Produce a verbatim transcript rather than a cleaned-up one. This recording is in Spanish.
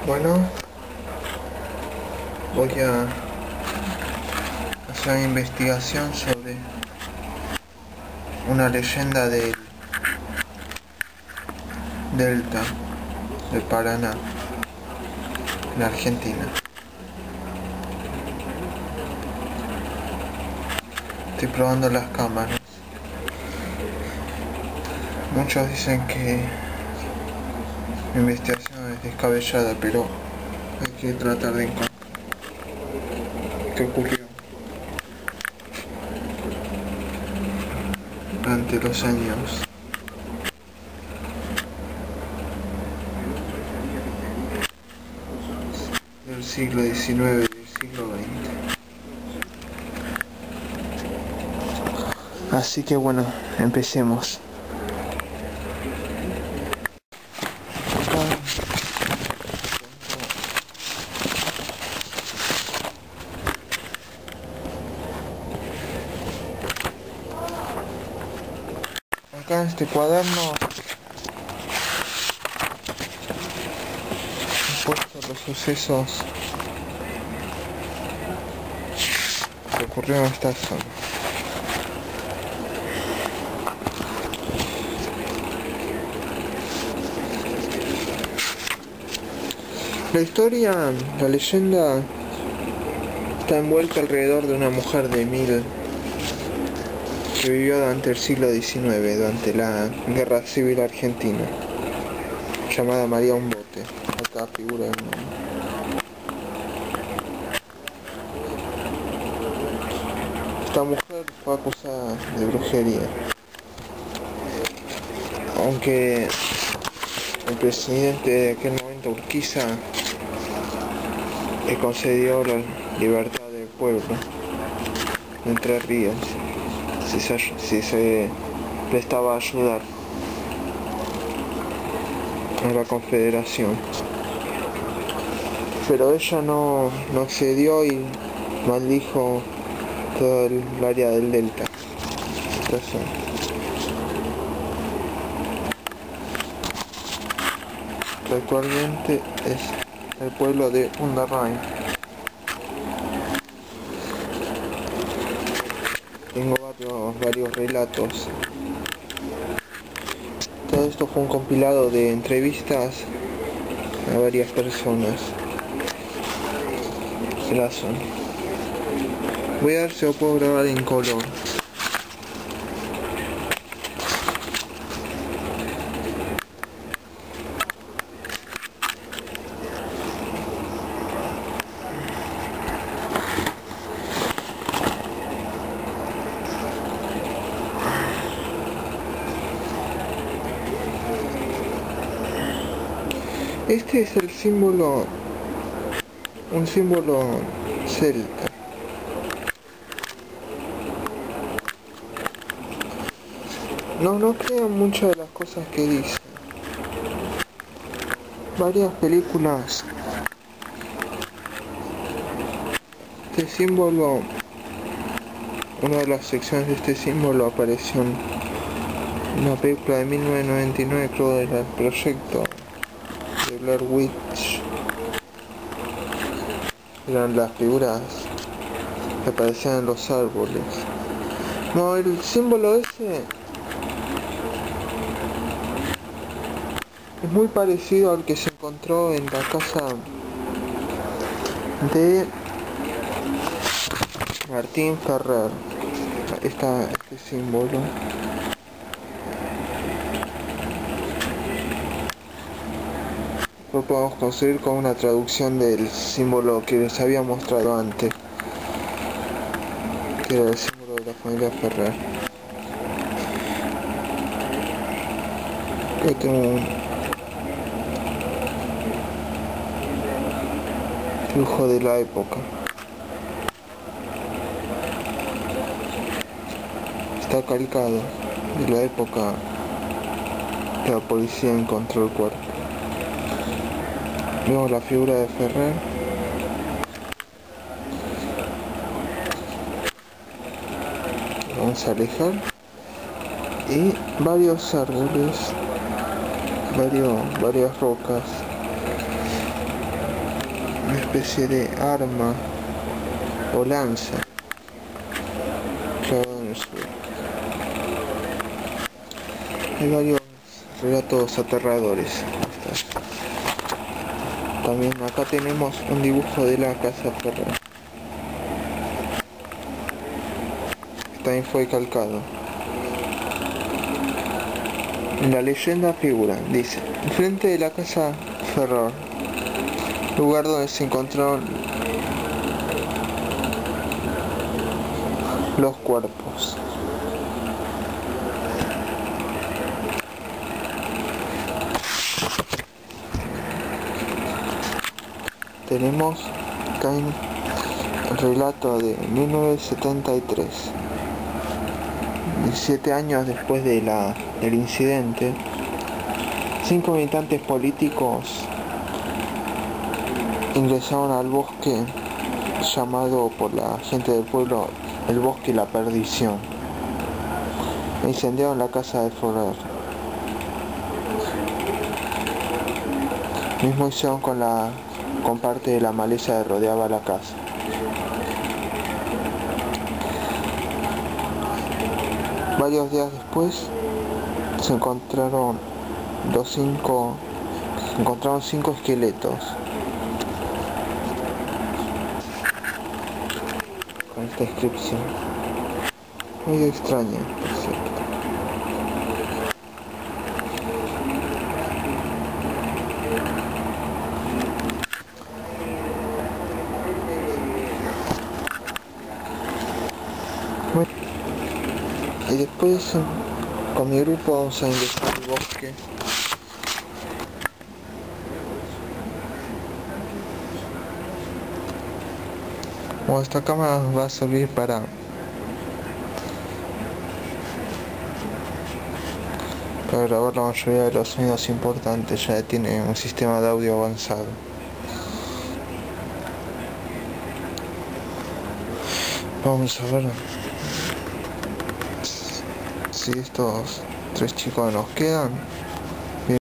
Bueno, voy a hacer una investigación sobre una leyenda del Delta de Paraná, en Argentina. Estoy probando las cámaras. Muchos dicen que mi investigación es descabellada, pero hay que tratar de encontrar qué ocurrió durante los años del siglo diecinueve y del siglo veinte. Así que bueno, empecemos. Acá en este cuaderno he puesto los sucesos que ocurrieron en esta zona. La historia, la leyenda está envuelta alrededor de una mujer de Mil que vivió durante el siglo diecinueve, durante la Guerra Civil Argentina, llamada María Umbote. Acá figura el nombre. Esta mujer fue acusada de brujería, aunque el presidente de aquel momento, Urquiza, le concedió la libertad del pueblo de Entre Ríos si se, si se prestaba a ayudar a la Confederación, pero ella no, no accedió y maldijo todo el área del Delta. Entonces, que actualmente es el pueblo de Undarrain. Tengo varios, varios relatos. Todo esto fue un compilado de entrevistas a varias personas de la zona. Voy a ver si lo puedo grabar en color. Este es el símbolo, un símbolo celta. No, no crean muchas de las cosas que dicen. Varias películas. Este símbolo, una de las secciones de este símbolo apareció en una película de mil novecientos noventa y nueve, creo, era el proyecto de Blair Witch. Eran las figuras que aparecían en los árboles. No, el símbolo ese es muy parecido al que se encontró en la casa de Martín Ferrer. Esta, este símbolo. Lo podemos conseguir con una traducción del símbolo que les había mostrado antes, que era el símbolo de la familia Ferrer. Acá tengo un dibujo de la época. Está calcado de la época que la policía encontró el cuerpo. Vemos la figura de Ferrer. Vamos a alejar. Y varios árboles, varios, varias rocas. especie de arma o lanza clavada en el suelo. Hay varios relatos aterradores. También acá tenemos un dibujo de la casa Ferrer. También fue calcado. En la leyenda figura, dice, enfrente de la casa Ferrer, lugar donde se encontraron los cuerpos. Tenemos acá el relato de mil novecientos setenta y tres. diecisiete años después de la, del incidente, cinco militantes políticos ingresaron al bosque llamado por la gente del pueblo el bosque La Perdición e incendiaron la casa de Ferrer. Mismo hicieron con, la, con parte de la maleza que rodeaba la casa. Varios días después se encontraron los cinco, se encontraron cinco esqueletos con esta descripción muy extraña, por cierto. Bueno, y después con mi grupo vamos a ingresar al bosque. Bueno, esta cámara va a servir para para grabar la mayoría de los sonidos importantes, ya tiene un sistema de audio avanzado. Vamos a ver si estos tres chicos nos quedan.